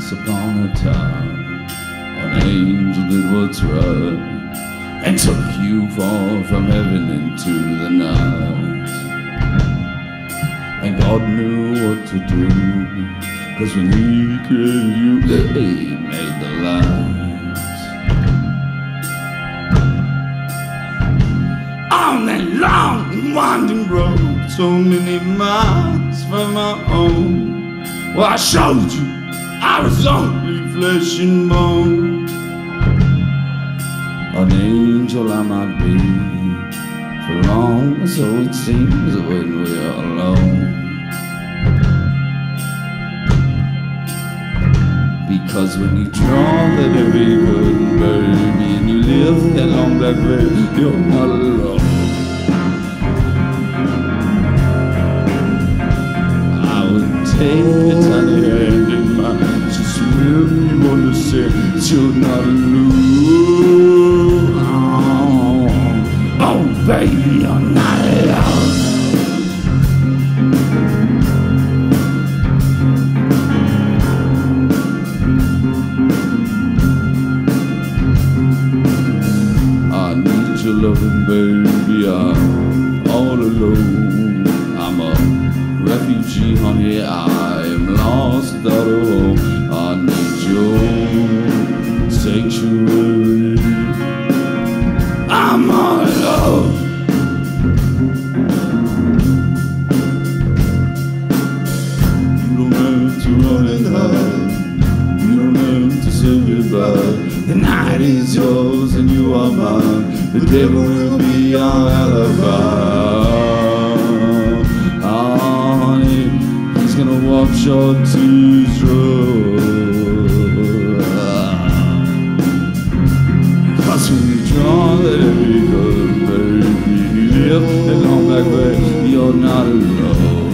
Once upon a time, an angel did what's right and took you far from heaven into the night. And God knew what to do, 'cause when He created you, He made the light. On that long and winding road, so many miles from my home, well, I showed you I was only flesh and bone. An angel I might be for long, so it seems when we're alone. Because when you draw that every good baby and you live that long black way, you're not alone. I would take your tiny hand in mine, just really want to say that you're not alone. Oh, baby, you're not alone. I need your loving, baby, I'm all alone. I'm a refugee, honey, I am lost without a home. I need your sanctuary. I'm all alone. You don't have to run and hide, you don't have to say goodbye. The night is yours and you are mine. The devil will be our alibi. Oh, honey, he's gonna wash your tears dry. 'Cause when you draw that every good baby, you live that long black way, you're not alone.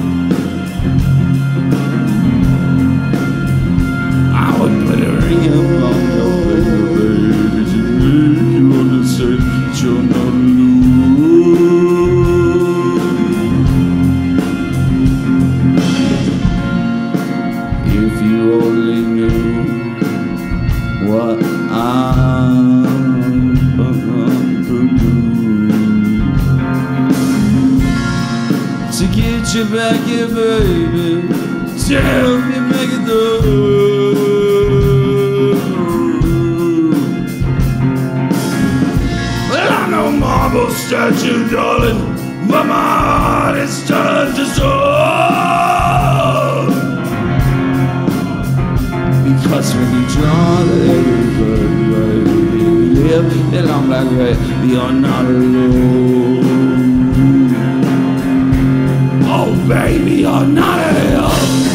I would put a ring on your finger, baby, to make you understand that you're not alone. If you only knew what I could do to get you back here, baby, to help you make it through. Well, I'm no marble statue, darling, but my heart is turned to stone. Because when you draw the every good way, you live the long black way, you're not alone. Oh, baby, you're not alone.